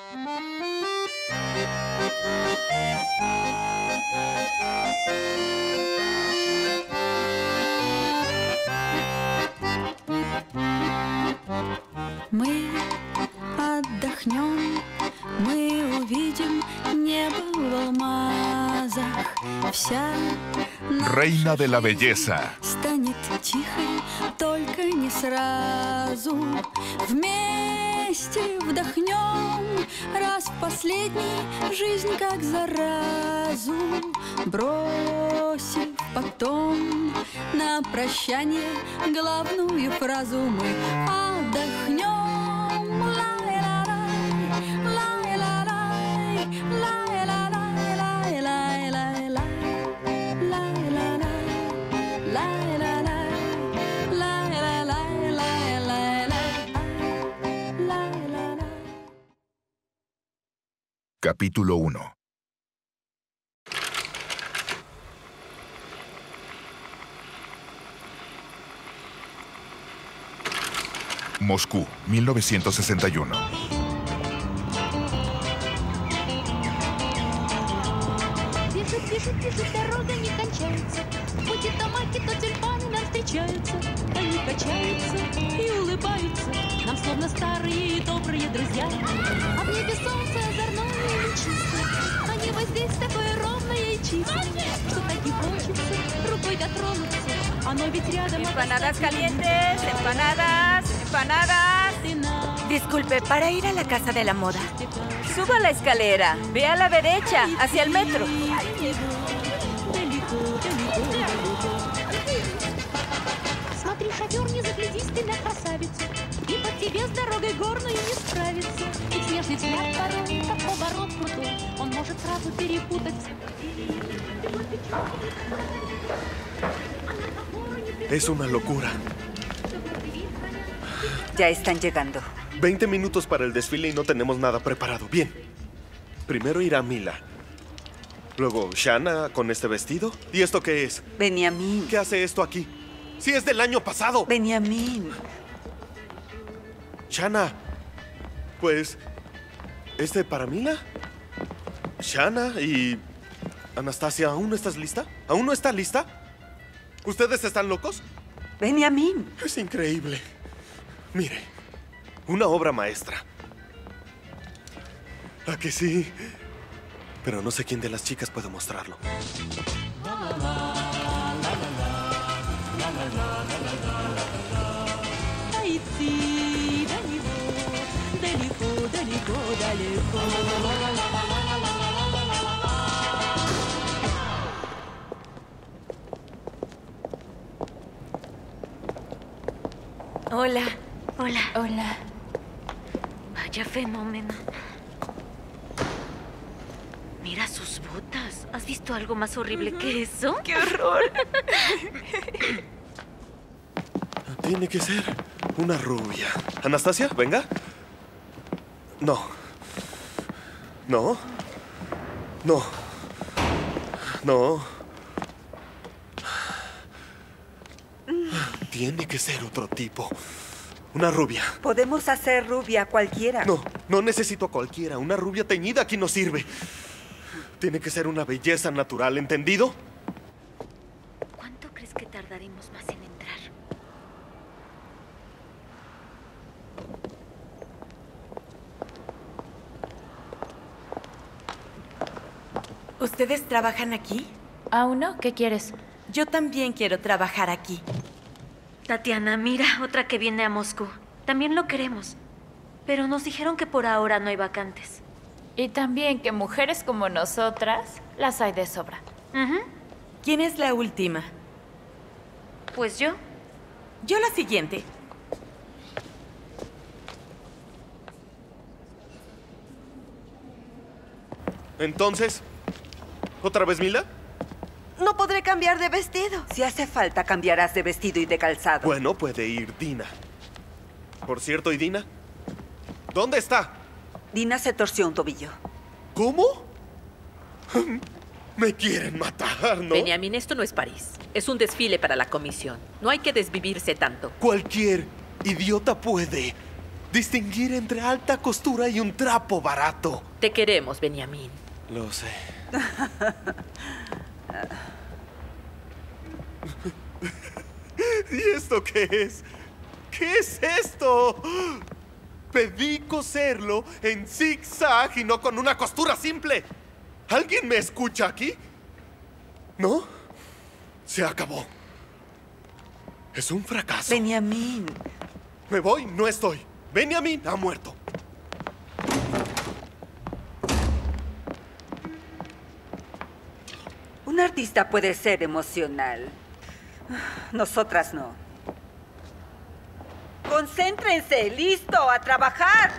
Мы отдохнем, мы увидим небо в алмазах. Вся Reina de la belleza. станет тихой, только не сразу. Вместе вдохнем раз в последний жизнь как заразу, бросив потом на прощание главную фразу. Мы отдохнем. Capítulo 1. Moscú, 1961. Бежит, дорога не кончается. Будет тамаки, то тюльпаны нам встречаются. Они качаются и улыбаются нам, словно старые и добрые друзья. А в небе солнце озорное и лучистое. Они вот здесь такое ровное и чистое, что так и хочется рукой дотронуться. Оно ведь рядом. Empanadas calientes, empanadas, empanadas. Disculpe, para ir a la casa de la moda. Suba la escalera, ve a la derecha, hacia el metro. Смотри, шофер, не заглядись ты на красавицу, и под тебе с дорогой горной не справится. И снежный взгляд порой, как поворот крутой, он может сразу перепутать. Es una locura. Ya están llegando. 20 minutos para el desfile y no tenemos nada preparado. Bien. Primero irá Mila. Luego Shanna con este vestido. ¿Y esto qué es? Benjamín. ¿Qué hace esto aquí? ¡Sí, es del año pasado! Benjamín. Shanna. Pues... ¿este para Mila? Shanna y... Anastasia, ¿aún no estás lista? ¿Aún no está lista? ¿Ustedes están locos? Benjamín. Es increíble. Mire, una obra maestra. ¿A que sí? Pero no sé quién de las chicas puede mostrarlo. Hola. Hola. Hola. Vaya fenómeno. Mira sus botas. ¿Has visto algo más horrible que eso? ¡Qué horror! Tiene que ser una rubia. Anastasia, venga. No. No. No. No. Tiene que ser otro tipo. Una rubia. Podemos hacer rubia cualquiera. No, no necesito a cualquiera. Una rubia teñida aquí no sirve. Tiene que ser una belleza natural, ¿entendido? ¿Cuánto crees que tardaremos más en entrar? ¿Ustedes trabajan aquí? ¿Aún no? ¿Qué quieres? Yo también quiero trabajar aquí. Tatiana, mira, otra que viene a Moscú. También lo queremos. Pero nos dijeron que por ahora no hay vacantes. Y también que mujeres como nosotras las hay de sobra. ¿Quién es la última? Pues yo. Yo la siguiente. Entonces, ¿otra vez Mila? No podré cambiar de vestido. Si hace falta, cambiarás de vestido y de calzado. Bueno, puede ir Dina. Por cierto, ¿y Dina? ¿Dónde está? Dina se torció un tobillo. ¿Cómo? Me quieren matar, ¿no? Benjamín, esto no es París. Es un desfile para la comisión. No hay que desvivirse tanto. Cualquier idiota puede. distinguir entre alta costura y un trapo barato. Te queremos, Benjamín. Lo sé. ¿Y esto qué es? ¿Qué es esto? Pedí coserlo en zigzag y no con una costura simple. ¿Alguien me escucha aquí? ¿No? Se acabó. Es un fracaso. Benjamín. Me voy, no estoy. Benjamín ha muerto. Un artista puede ser emocional. Nosotras no. ¡Concéntrense! ¡Listo! ¡A trabajar!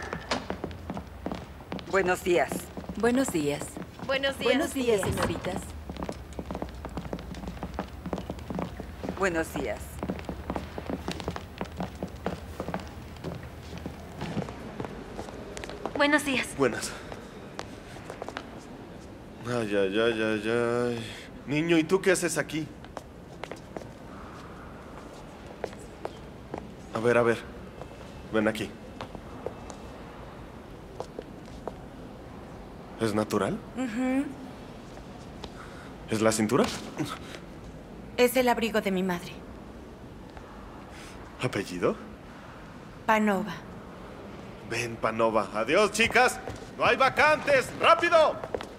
Buenos días. Buenos días. Buenos días. Buenos días, señoritas. Buenos días. Buenos días. Buenas. Ay, ay, ay, ay, ay. Niño, ¿y tú qué haces aquí? A ver. Ven aquí. ¿Es natural? ¿Es la cintura? Es el abrigo de mi madre. ¿Apellido? Panova. Ven, Panova. Adiós, chicas. No hay vacantes. ¡Rápido!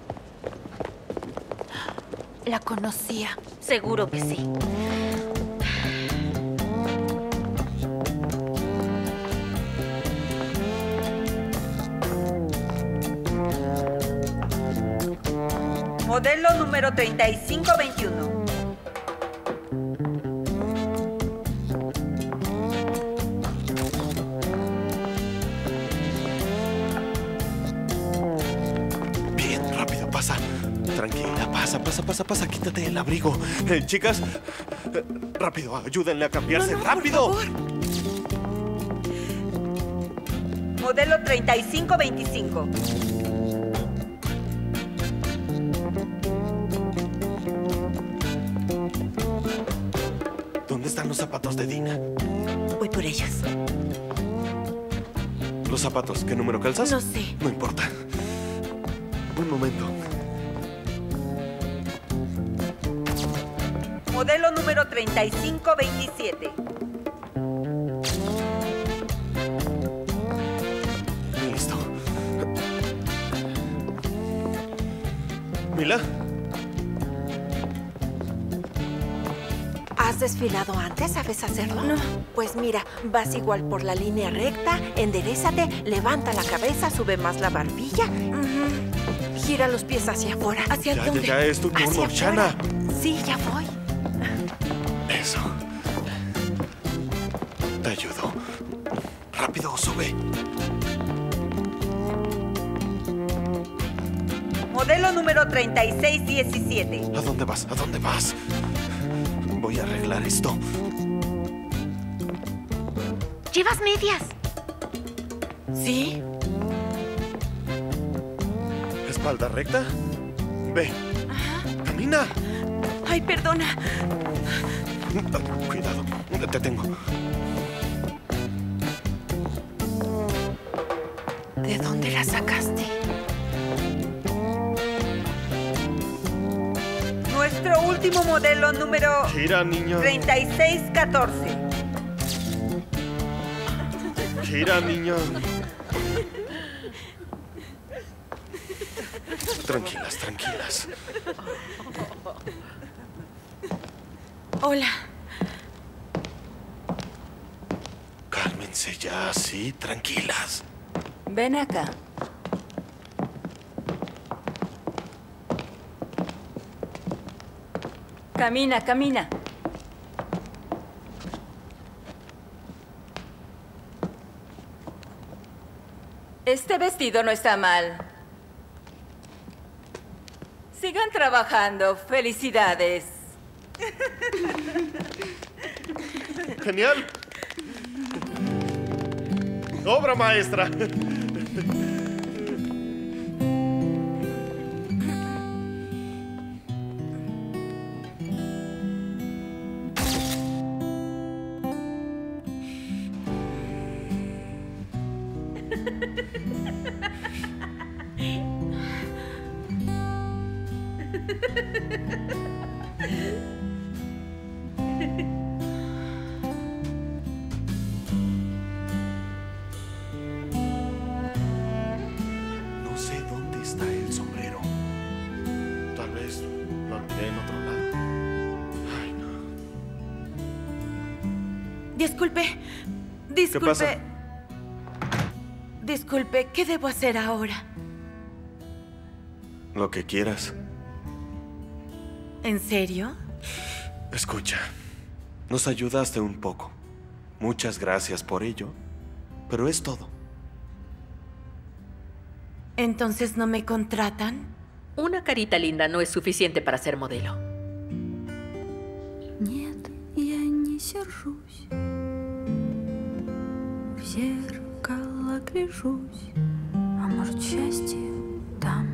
La conocía. Seguro que sí. Modelo número 3521. Bien, rápido, pasa. Tranquila, pasa. Quítate el abrigo. Chicas, rápido, ayúdenle a cambiarse. ¡Rápido! Por favor. Modelo 3525. ¿Dónde están los zapatos de Dina? Voy por ellos. ¿Los zapatos? ¿Qué número calzas? No sé. No importa. Un momento. Modelo número 3527. Listo. ¿Mila? ¿Has desfilado antes? ¿Sabes hacerlo? No. Pues mira, vas igual por la línea recta, enderézate, levanta la cabeza, sube más la barbilla. Gira los pies hacia afuera. ¿Hacia dónde? Ya es tu turno, Hacia Shana. afuera. Sí, ya voy. Eso. Te ayudo. Rápido, sube. Modelo número 3617. ¿A dónde vas? ¿A dónde vas? Voy a arreglar esto. ¿Llevas medias? ¿Sí? ¿Espalda recta? Ve. Camina. Ay, perdona. Cuidado. Te tengo. ¿De dónde la sacaste? Nuestro último modelo número Gira, niña. 3614. Gira, niña. Tranquilas. Hola. Cálmense ya, sí, tranquilas. Ven acá. Camina. Este vestido no está mal. Sigan trabajando. Felicidades. Genial. Obra maestra. No sé dónde está el sombrero. Tal vez lo olvidé en otro lado. Ay, no. Disculpe. ¿Qué pasa? Disculpe, ¿qué debo hacer ahora? Lo que quieras. ¿En serio? Escucha, nos ayudaste un poco. Muchas gracias por ello, pero es todo. ¿Entonces no me contratan? Una carita linda no es suficiente para ser modelo. Нет, я не сержусь. В зеркало гляжусь. А может, счастье там?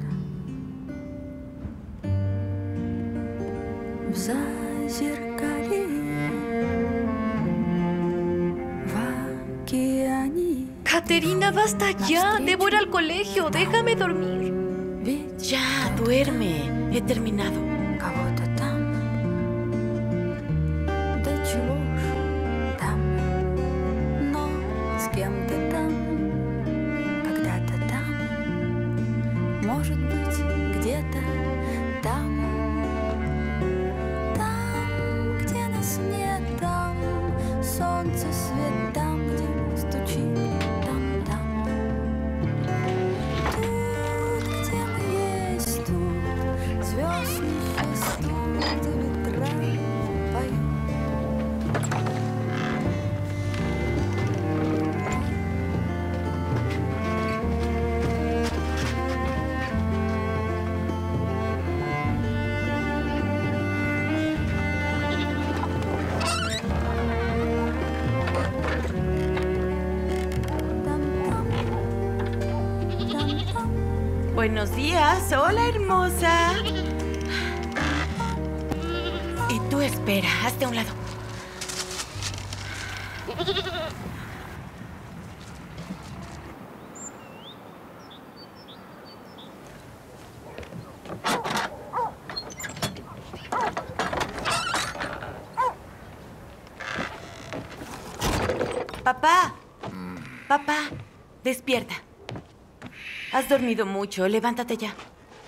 В зазеркалье, в океане. Caterina, basta ya. Debo ir al colegio. Déjame dormir. Ya, duerme. He terminado. Кого-то там. Да чего ж там? Но с кем-то там. Когда-то там. Может быть, где-то там. Там, где нас нет, там. Солнце, свет, там, где стучит. Там. Тут, где мы есть, тут. Звезд не ждут, ветра поют. Buenos días. Hola, hermosa. Y tú espera, hazte a un lado. Papá. Papá, despierta. Has dormido mucho. Levántate ya.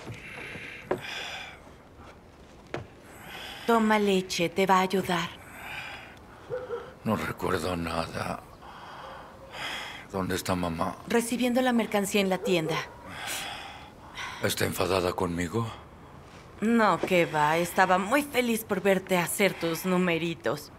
Toma leche. Te va a ayudar. No recuerdo nada. ¿Dónde está mamá? Recibiendo la mercancía en la tienda. ¿Está enfadada conmigo? No, que va. Estaba muy feliz por verte hacer tus numeritos.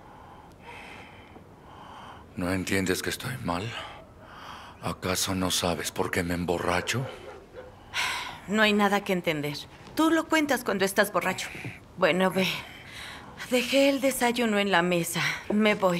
¿No entiendes que estoy mal? ¿Acaso no sabes por qué me emborracho? No hay nada que entender. Tú lo cuentas cuando estás borracho. Bueno, ve. Dejé el desayuno en la mesa. Me voy.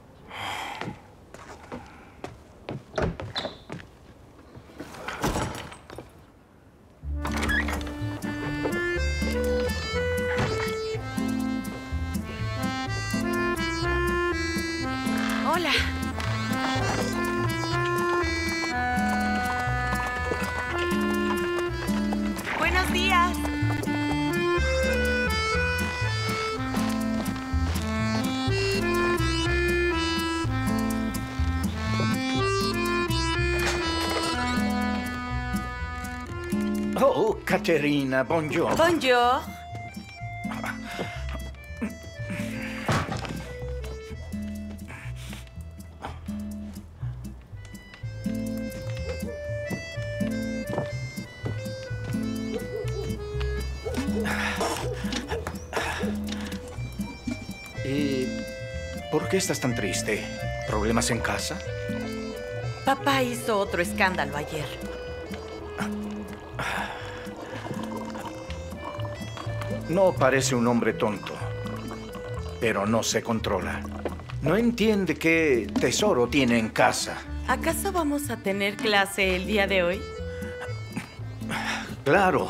Hola. Buenos días. Oh, Caterina, buongiorno. Bonjour. ¿Y por qué estás tan triste? ¿Problemas en casa? Papá hizo otro escándalo ayer. No parece un hombre tonto, pero no se controla. No entiende qué tesoro tiene en casa. ¿Acaso vamos a tener clase el día de hoy? Claro.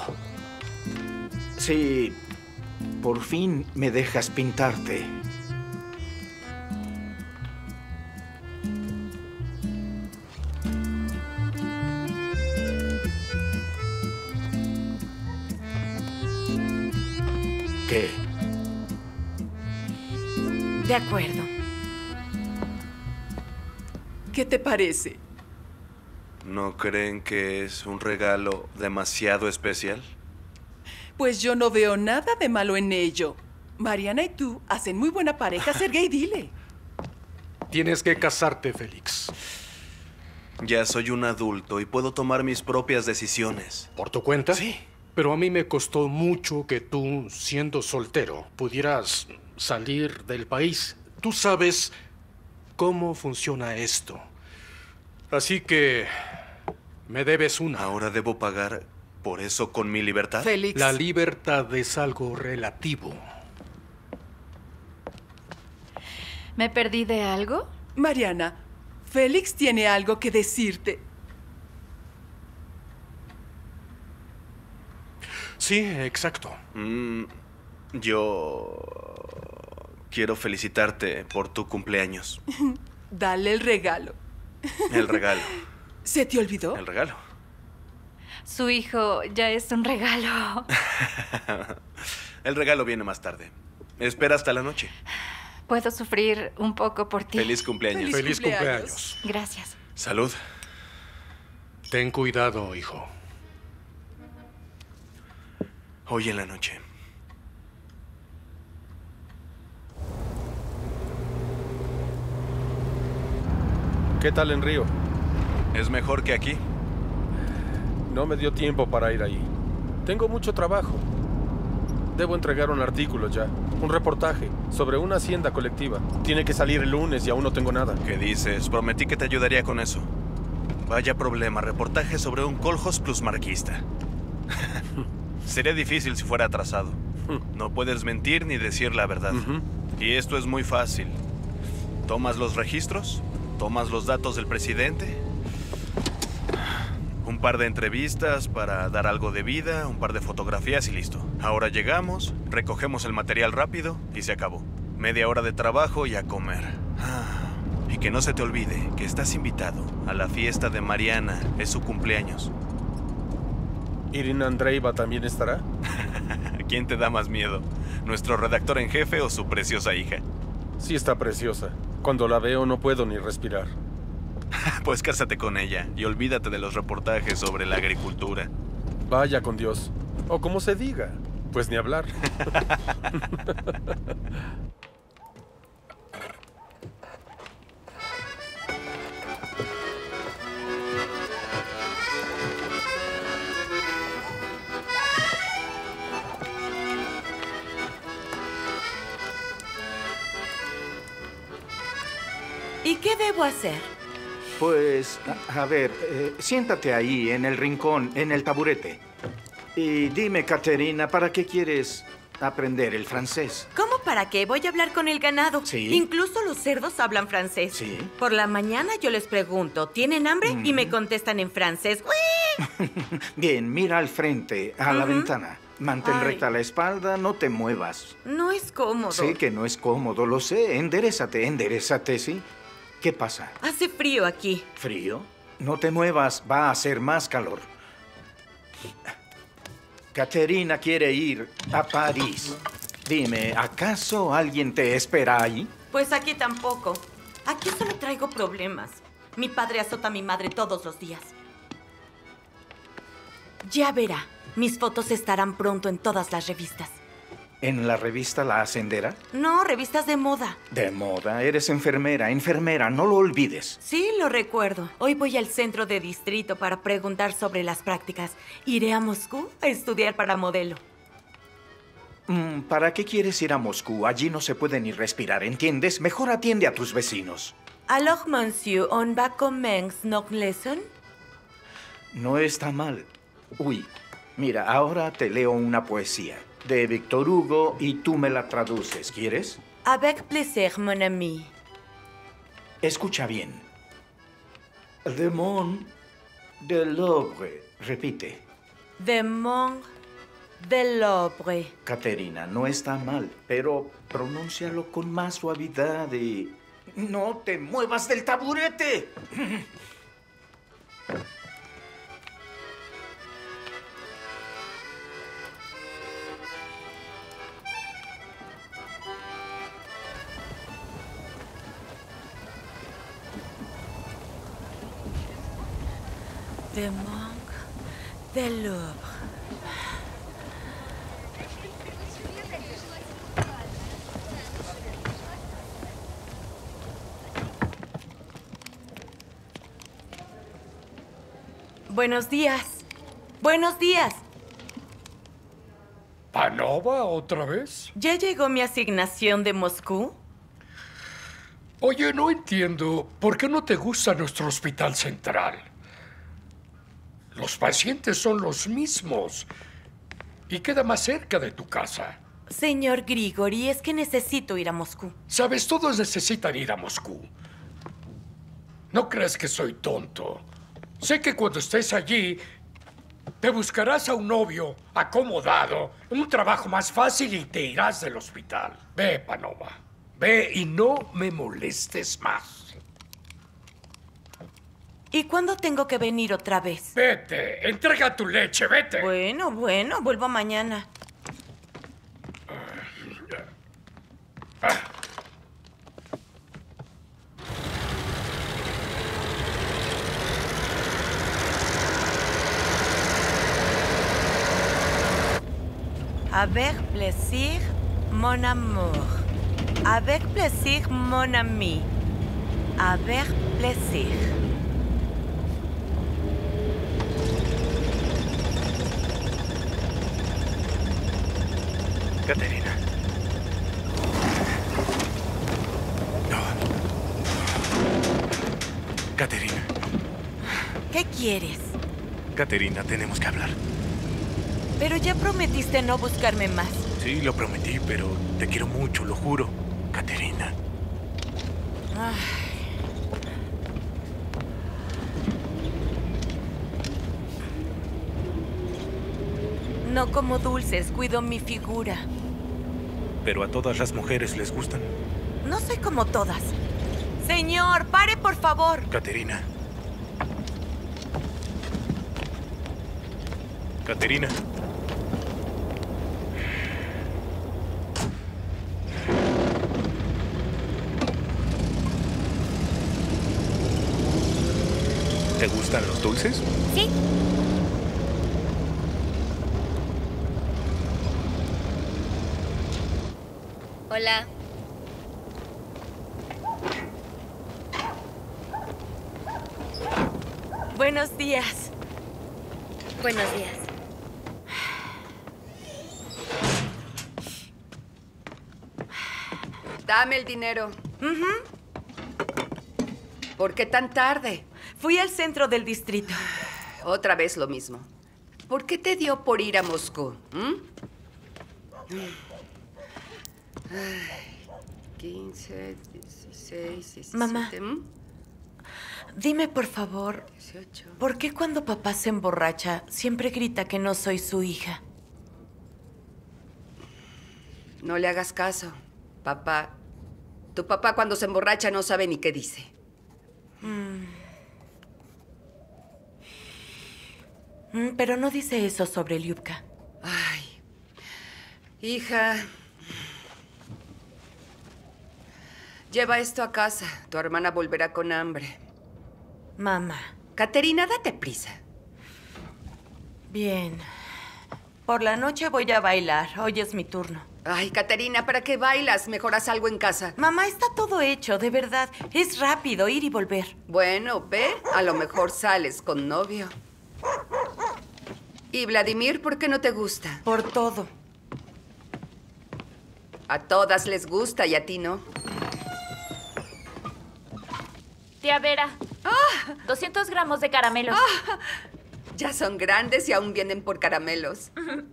Si por fin me dejas pintarte. ¿Qué? De acuerdo. ¿Qué te parece? ¿No creen que es un regalo demasiado especial? Pues yo no veo nada de malo en ello. Mariana y tú hacen muy buena pareja, Sergey, dile. Tienes que casarte, Félix. Ya soy un adulto y puedo tomar mis propias decisiones. ¿Por tu cuenta? Sí. Pero a mí me costó mucho que tú, siendo soltero, pudieras salir del país. Tú sabes cómo funciona esto. Así que me debes una. ¿Ahora debo pagar por eso con mi libertad? Félix. La libertad es algo relativo. ¿Me perdí de algo? Mariana, Félix tiene algo que decirte. Sí, exacto. Yo quiero felicitarte por tu cumpleaños. Dale el regalo. El regalo. ¿Se te olvidó? El regalo. Su hijo ya es un regalo. El regalo viene más tarde. Espera hasta la noche. Puedo sufrir un poco por ti. Feliz cumpleaños. Feliz cumpleaños. Gracias. Salud. Ten cuidado, hijo. Hoy en la noche. ¿Qué tal en Río? ¿Es mejor que aquí? No me dio tiempo para ir ahí. Tengo mucho trabajo. Debo entregar un artículo ya, un reportaje sobre una hacienda colectiva. Tiene que salir el lunes y aún no tengo nada. ¿Qué dices? Prometí que te ayudaría con eso. Vaya problema, reportaje sobre un Coljos plusmarquista. Sería difícil si fuera atrasado. No puedes mentir ni decir la verdad. Y esto es muy fácil. Tomas los registros, tomas los datos del presidente, un par de entrevistas para dar algo de vida, un par de fotografías y listo. Ahora llegamos, recogemos el material rápido y se acabó. Media hora de trabajo y a comer. Y que no se te olvide que estás invitado a la fiesta de Mariana. Es su cumpleaños. ¿Irina Andreeva también estará? ¿Quién te da más miedo? ¿Nuestro redactor en jefe o su preciosa hija? Sí está preciosa. Cuando la veo no puedo ni respirar. Pues cásate con ella y olvídate de los reportajes sobre la agricultura. Vaya con Dios. O como se diga. Pues ni hablar. ¿Y qué debo hacer? Pues, a ver, siéntate ahí, en el rincón, en el taburete. Y dime, Caterina, ¿para qué quieres aprender el francés? ¿Cómo para qué? Voy a hablar con el ganado. Sí. Incluso los cerdos hablan francés. Sí. Por la mañana yo les pregunto, ¿tienen hambre? Y me contestan en francés. Bien, mira al frente, a la ventana. Mantén recta la espalda, no te muevas. No es cómodo. Sé que no es cómodo, lo sé. Enderezate, ¿sí? ¿Qué pasa? Hace frío aquí. ¿Frío? No te muevas, va a hacer más calor. Caterina quiere ir a París. Dime, ¿acaso alguien te espera ahí? Pues aquí tampoco. Aquí solo traigo problemas. Mi padre azota a mi madre todos los días. Ya verá, mis fotos estarán pronto en todas las revistas. ¿En la revista La Hacendera? No, revistas de moda. De moda, eres enfermera, no lo olvides. Sí, lo recuerdo. Hoy voy al centro de distrito para preguntar sobre las prácticas. Iré a Moscú a estudiar para modelo. ¿Para qué quieres ir a Moscú? Allí no se puede ni respirar, ¿entiendes? Mejor atiende a tus vecinos. Alors, monsieur, on va commencer notre leçon? No está mal. Uy, mira, ahora te leo una poesía de Víctor Hugo y tú me la traduces, ¿quieres? Avec plaisir, mon ami. Escucha bien. Le monde de l'Obre. Repite. The monde de l'Obre. Caterina, no está mal, pero pronúncialo con más suavidad y... ¡No te muevas del taburete! de Monk del Louvre. Buenos días. Buenos días. ¿Panova otra vez? ¿Ya llegó mi asignación de Moscú? Oye, no entiendo. ¿Por qué no te gusta nuestro hospital central? Los pacientes son los mismos. Y queda más cerca de tu casa. Señor Grigori, es que necesito ir a Moscú. Sabes, todos necesitan ir a Moscú. No crees que soy tonto. Sé que cuando estés allí, te buscarás a un novio acomodado, un trabajo más fácil y te irás del hospital. Ve, Panova. Ve y no me molestes más. ¿Y cuándo tengo que venir otra vez? Vete, entrega tu leche, vete. Bueno, vuelvo mañana. Avec plaisir, mon amour. Avec plaisir, mon ami. Avec plaisir. Caterina. No. Caterina. ¿Qué quieres? Caterina, tenemos que hablar. Pero ya prometiste no buscarme más. Sí, lo prometí, pero te quiero mucho, lo juro. Caterina. No como dulces, cuido mi figura. Pero a todas las mujeres les gustan. No soy como todas. Señor, pare, por favor. Caterina. Caterina. ¿Te gustan los dulces? Sí. Hola. Buenos días. Buenos días. Dame el dinero. ¿Por qué tan tarde? Fui al centro del distrito. Otra vez lo mismo. ¿Por qué te dio por ir a Moscú? 15, 16, 17... Mamá, dime por favor, 18. ¿por qué cuando papá se emborracha siempre grita que no soy su hija? No le hagas caso. Tu papá cuando se emborracha no sabe ni qué dice. Pero no dice eso sobre Lyubka. Ay, hija. Lleva esto a casa. Tu hermana volverá con hambre. Mamá. Caterina, date prisa. Bien. Por la noche voy a bailar. Hoy es mi turno. Ay, Caterina, ¿para qué bailas? Mejor haz algo en casa. Mamá, está todo hecho, de verdad. Es rápido ir y volver. Bueno, ve. A lo mejor sales con novio. ¿Y Vladimir, por qué no te gusta? Por todo. A todas les gusta y a ti no. Tía Vera. 200 gramos de caramelos. Ya son grandes y aún vienen por caramelos.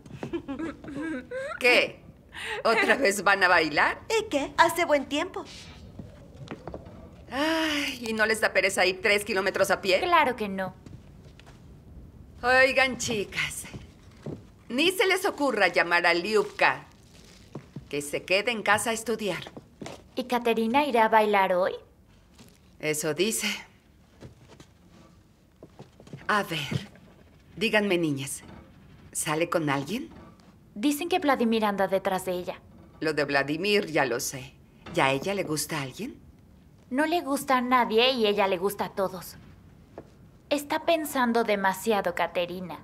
¿Qué? ¿Otra vez van a bailar? ¿Y qué? Hace buen tiempo. Ay, ¿y no les da pereza ir 3 kilómetros a pie? Claro que no. Oigan, chicas. Ni se les ocurra llamar a Lyubka. Que se quede en casa a estudiar. ¿Y Caterina irá a bailar hoy? Eso dice. A ver, díganme, niñas, ¿sale con alguien? Dicen que Vladimir anda detrás de ella. Lo de Vladimir ya lo sé. ¿Ya a ella le gusta alguien? No le gusta a nadie y ella le gusta a todos. Está pensando demasiado, Caterina.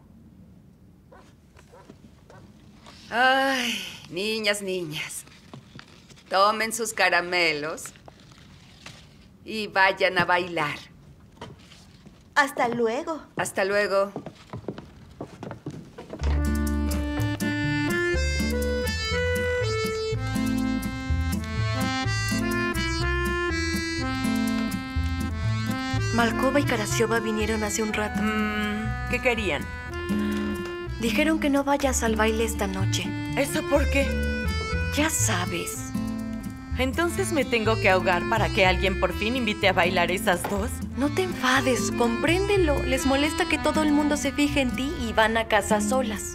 Ay, niñas, niñas. Tomen sus caramelos y vayan a bailar. Hasta luego. Hasta luego. Malkova y Karasiova vinieron hace un rato. ¿Qué querían? Dijeron que no vayas al baile esta noche. ¿Eso por qué? Ya sabes. ¿Entonces me tengo que ahogar para que alguien por fin invite a bailar esas dos? No te enfades, compréndelo. Les molesta que todo el mundo se fije en ti y van a casa solas.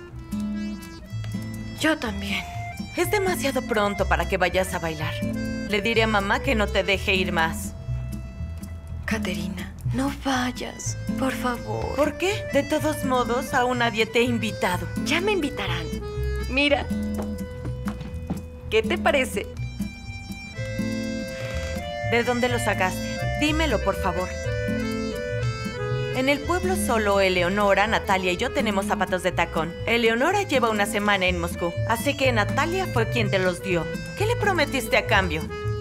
Yo también. Es demasiado pronto para que vayas a bailar. Le diré a mamá que no te deje ir más. Caterina, no vayas, por favor. ¿Por qué? De todos modos, aún nadie te ha invitado. Ya me invitarán. Mira. ¿Qué te parece? ¿De dónde lo sacaste? Dímelo, por favor. En el pueblo solo Eleonora, Natalia y yo tenemos zapatos de tacón. Eleonora lleva una semana en Moscú, así que Natalia fue quien te los dio. ¿Qué le prometiste a cambio?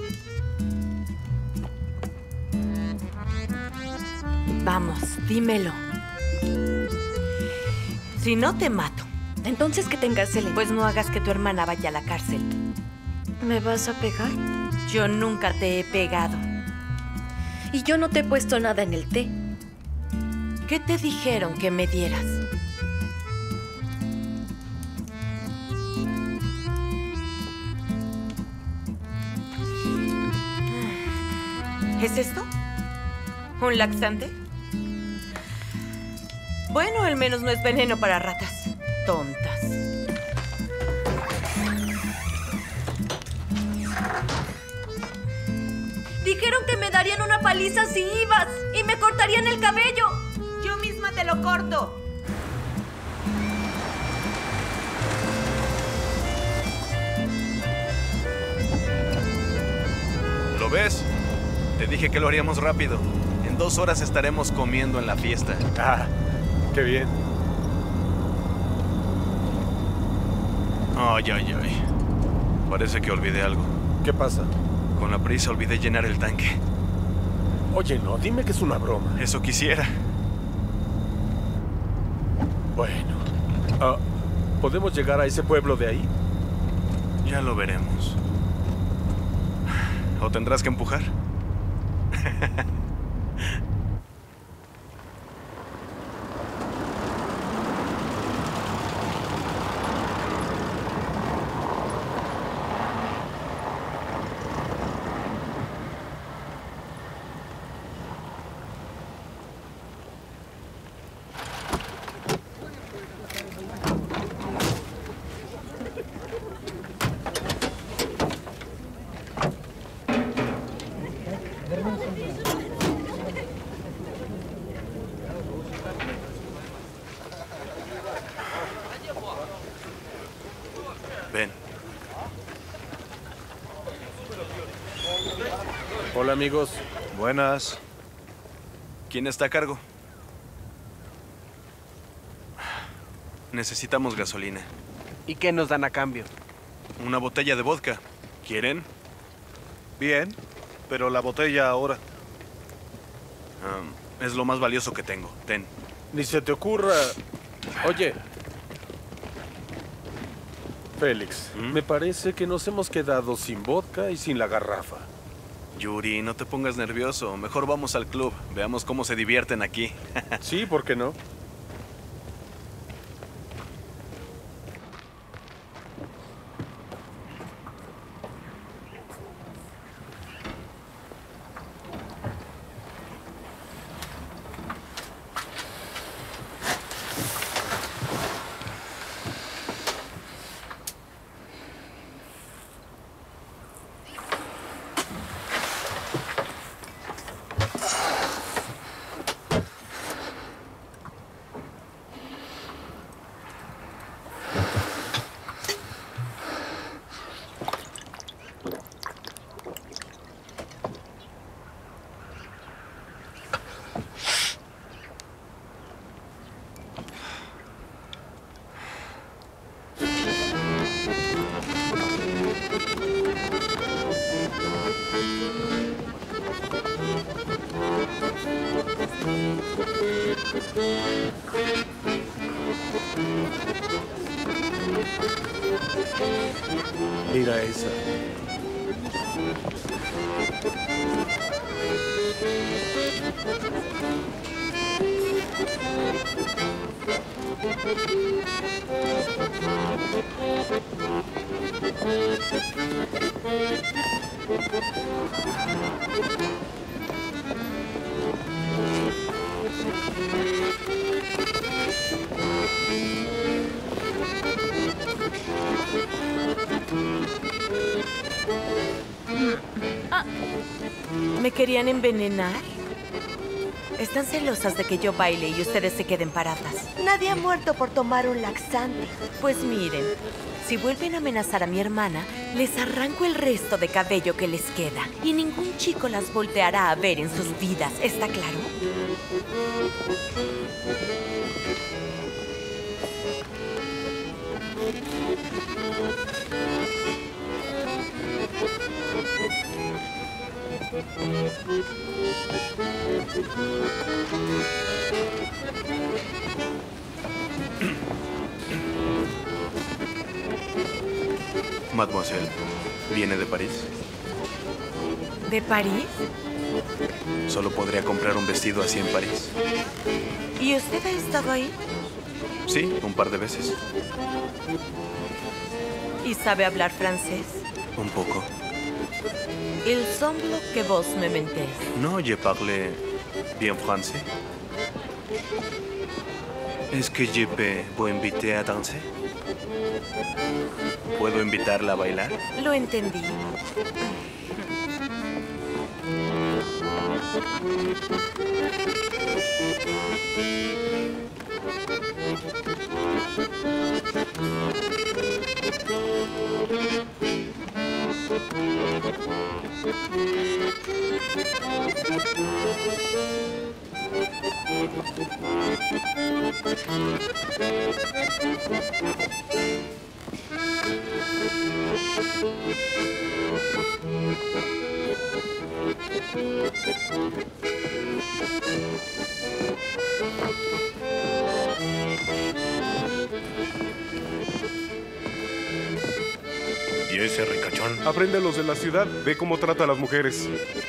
Vamos, dímelo. Si no, te mato. Entonces que te encarcelen. Pues no hagas que tu hermana vaya a la cárcel. ¿Me vas a pegar? Yo nunca te he pegado. Y yo no te he puesto nada en el té. ¿Qué te dijeron que me dieras? ¿Es esto? ¿Un laxante? Bueno, al menos no es veneno para ratas. Tontas. Dijeron que me darían una paliza si ibas y me cortarían el cabello. Yo misma te lo corto. ¿Lo ves? Te dije que lo haríamos rápido. En 2 horas estaremos comiendo en la fiesta. Ah, qué bien. Ay, ay, ay. Parece que olvidé algo. ¿Qué pasa? Con la prisa olvidé llenar el tanque. Oye, no, dime que es una broma. Eso quisiera. Bueno. ¿Podemos llegar a ese pueblo de ahí? Ya lo veremos. ¿O tendrás que empujar? Ven. Hola, amigos. Buenas. ¿Quién está a cargo? Necesitamos gasolina. ¿Y qué nos dan a cambio? Una botella de vodka. ¿Quieren? Bien, pero la botella ahora. Es lo más valioso que tengo. Ten. Ni se te ocurra... Oye. Félix, me parece que nos hemos quedado sin vodka y sin la garrafa. Yuri, no te pongas nervioso. Mejor vamos al club. Veamos cómo se divierten aquí. Sí, ¿por qué no? Mira esa. ¿Me querían envenenar? Están celosas de que yo baile y ustedes se queden paradas. Nadie ha muerto por tomar un laxante. Pues miren, si vuelven a amenazar a mi hermana, les arranco el resto de cabello que les queda. Y ningún chico las volteará a ver en sus vidas, ¿está claro? Mademoiselle, ¿viene de París? ¿De París? Solo podría comprar un vestido así en París. ¿Y usted ha estado ahí? Sí, un par de veces. ¿Y sabe hablar francés? Un poco. Il semble que vos me mentez. No, je parle bien français. ¿Es que je peux vous inviter à danser? ¿Puedo invitarla a bailar? Lo entendí. ¿Y ese ricachón? Aprende los de la ciudad, ve cómo trata a las mujeres.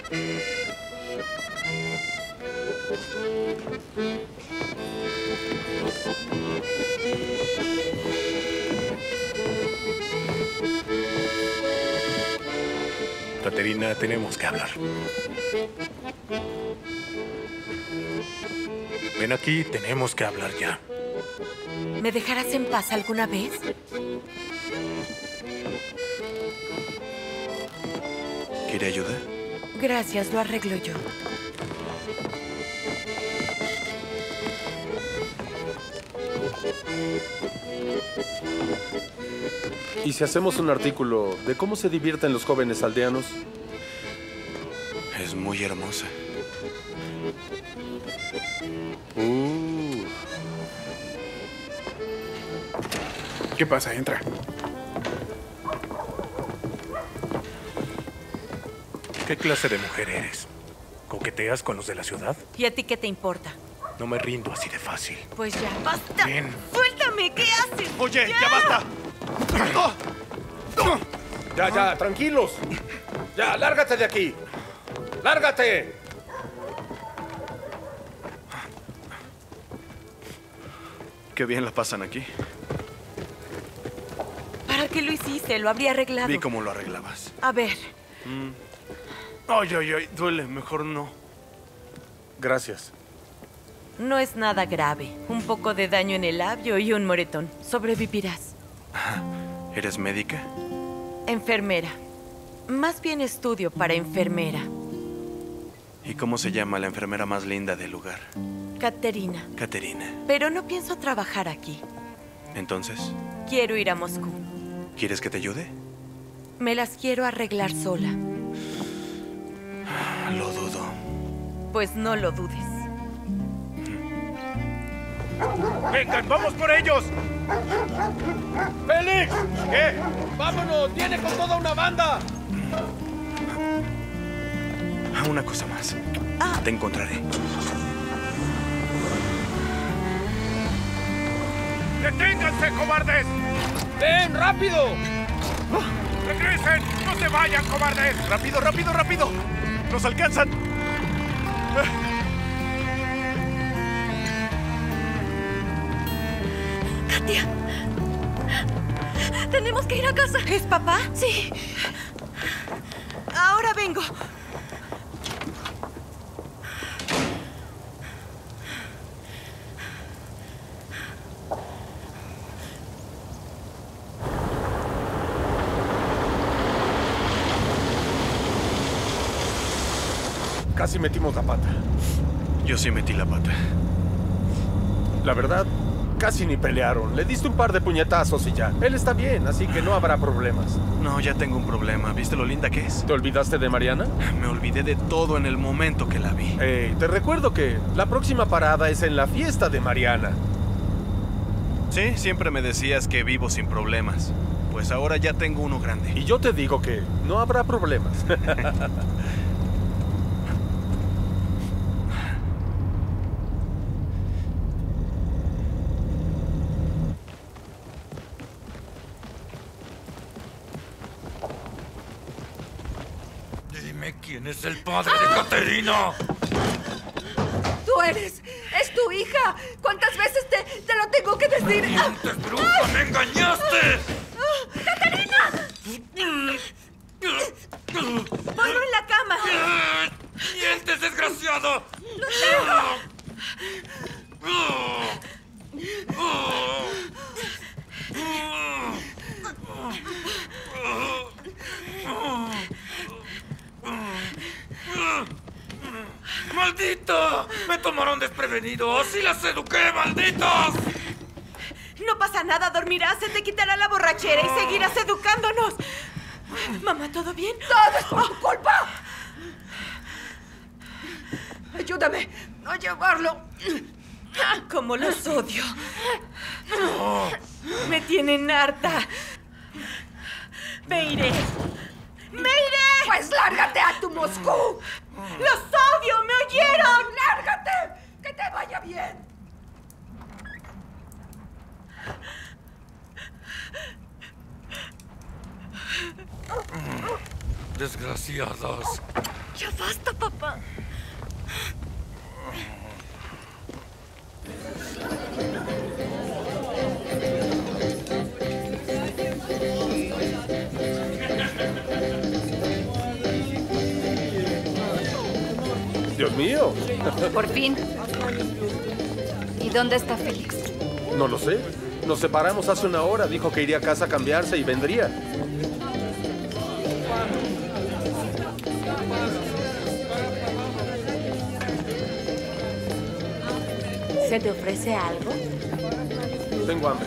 Caterina, tenemos que hablar. Ven aquí, tenemos que hablar ya. ¿Me dejarás en paz alguna vez? ¿Quiere ayuda? Gracias, lo arreglo yo. ¿Y si hacemos un artículo de cómo se divierten los jóvenes aldeanos? Es muy hermosa. ¿Qué pasa? Entra. ¿Qué clase de mujer eres? ¿Coqueteas con los de la ciudad? ¿Y a ti qué te importa? No me rindo así de fácil. Pues ya. ¡Basta! Ven. ¡Suéltame! ¿Qué haces? Oye, ya basta. Ya, tranquilos. Ya, lárgate de aquí. ¡Lárgate! Qué bien la pasan aquí. ¿Para qué lo hiciste? Lo habría arreglado. Vi cómo lo arreglabas. A ver. Ay, duele. Mejor no. Gracias. No es nada grave. Un poco de daño en el labio y un moretón. Sobrevivirás. ¿Eres médica? Enfermera. Más bien estudio para enfermera. ¿Y cómo se llama la enfermera más linda del lugar? Caterina. Caterina. Pero no pienso trabajar aquí. Entonces, Quiero ir a Moscú. ¿quieres que te ayude? Me las quiero arreglar sola. Lo dudo. Pues no lo dudes. ¡Vengan, vamos por ellos! ¡Félix! ¿Qué? ¡Vámonos! ¡Viene con toda una banda! Una cosa más. Te encontraré. ¡Deténganse, cobardes! ¡Ven, rápido! ¡Regresen! ¡No se vayan, cobardes! ¡Rápido, rápido, rápido! ¡Nos alcanzan! Katia. Tenemos que ir a casa. ¿Es papá? Sí. Ahora vengo. Casi metimos la pata. Yo sí metí la pata. La verdad, casi ni pelearon. Le diste un par de puñetazos y ya. Él está bien, así que no habrá problemas. No, ya tengo un problema. ¿Viste lo linda que es? ¿Te olvidaste de Mariana? Me olvidé de todo en el momento que la vi. Te recuerdo que la próxima parada es en la fiesta de Mariana. Sí, siempre me decías que vivo sin problemas. Pues ahora ya tengo uno grande. Y yo te digo que no habrá problemas. Dime quién es el padre de Caterina. ¡Tú eres! ¡Es tu hija! ¿Cuántas veces te lo tengo que decir? ¡Mientes, bruja! ¡Me engañaste! ¡Caterina! ¡Ponlo en la cama! ¡Mientes, desgraciado! ¡Lo tengo! ¡Maldito! ¡Me tomaron desprevenido! ¡Sí las eduqué, malditos! No pasa nada, dormirás, se te quitará la borrachera y seguirás educándonos. Mamá, ¿todo bien? ¡Todo es por tu culpa! Ayúdame a llevarlo. Cómo los odio. Me tienen harta. Me iré. ¡Me iré! ¡Pues lárgate a tu Moscú! ¡Los odio! ¿Me oyeron? ¡Lárgate! ¡Que te vaya bien! Desgraciados. Ya basta, papá. ¡Dios mío! Por fin. ¿Y dónde está Félix? No lo sé. Nos separamos hace una hora. Dijo que iría a casa a cambiarse y vendría. ¿Se te ofrece algo? Tengo hambre.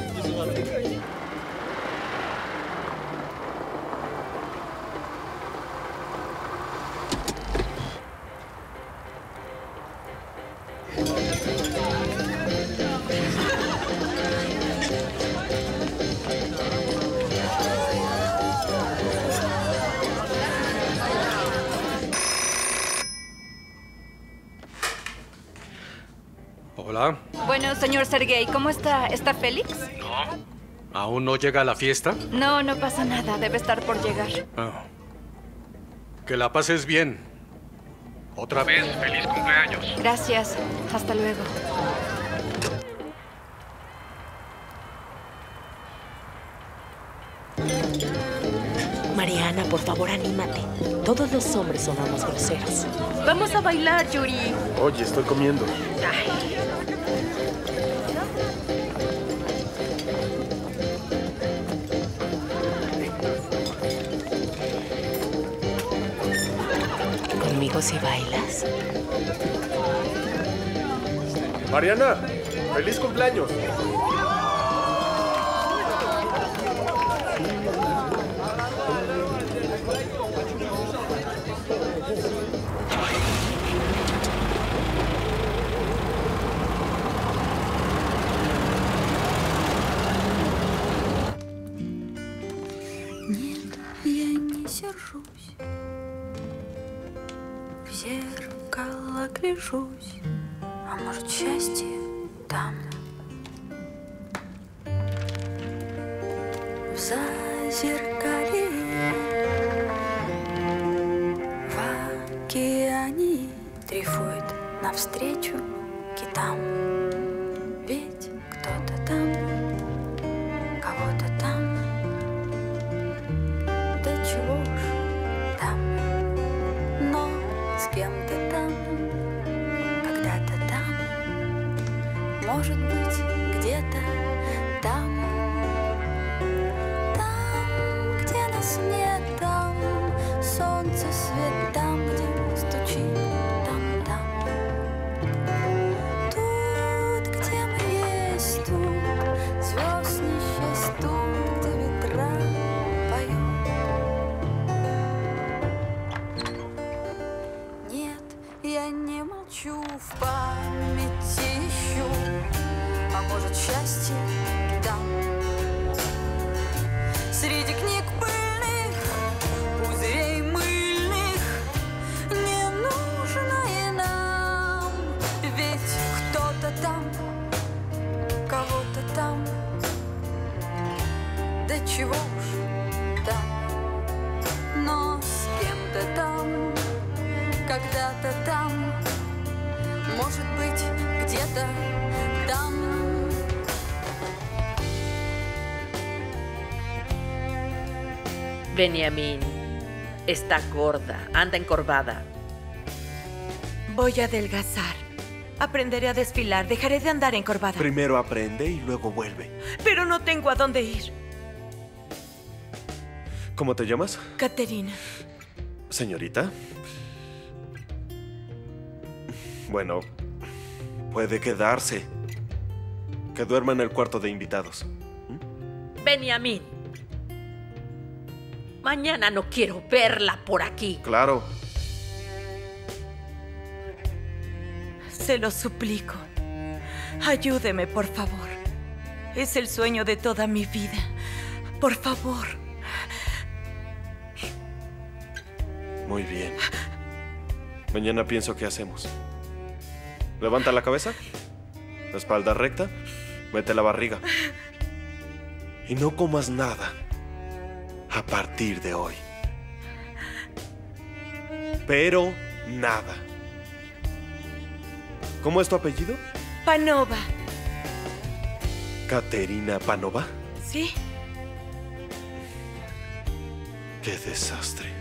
Hola. Bueno, señor Sergei, ¿cómo está? ¿Está Félix? No. ¿Aún no llega a la fiesta? No, no pasa nada. Debe estar por llegar. Ah. Que la pases bien. Otra vez, feliz cumpleaños. Gracias. Hasta luego. Mariana, por favor, anímate. Todos los hombres somos groseros. Vamos a bailar, Yuri. Oye, estoy comiendo. ¿Conmigo si bailas? Mariana, feliz cumpleaños. Я не сержусь, в зеркало гляжусь, а может счастье там. в зазеркалье, в океане дрейфует навстречу китам. Ведь кто-то там, кого-то там, да чего ж там, но с кем-то там, когда-то там, может быть, где-то там, там, где нас нет, там солнце свет, там, где стучит, там. Тут, где мы есть, тут звезд не счесть, тут, где ветра поют. Нет, я не молчу, в памяти ищу, а может, счастье там. Среди книг пыльных, пузырей мыльных, не нужно и нам. Ведь кто-то там, кого-то там, да чего уж там, но с кем-то там, когда-то там, может быть, где-то там. Benjamín está gorda, anda encorvada. Voy a adelgazar. Aprenderé a desfilar. Dejaré de andar encorvada. Primero aprende y luego vuelve. Pero no tengo a dónde ir. ¿Cómo te llamas? Caterina. Señorita. Bueno, puede quedarse. Que duerma en el cuarto de invitados. Benjamín. Mañana no quiero verla por aquí. Claro. Se lo suplico. Ayúdeme, por favor. Es el sueño de toda mi vida. Por favor. Muy bien. Mañana pienso qué hacemos. Levanta la cabeza. La espalda recta. Mete la barriga. Y no comas nada. A partir de hoy. Pero nada. ¿Cómo es tu apellido? Panova. ¿Caterina Panova? Sí. Qué desastre.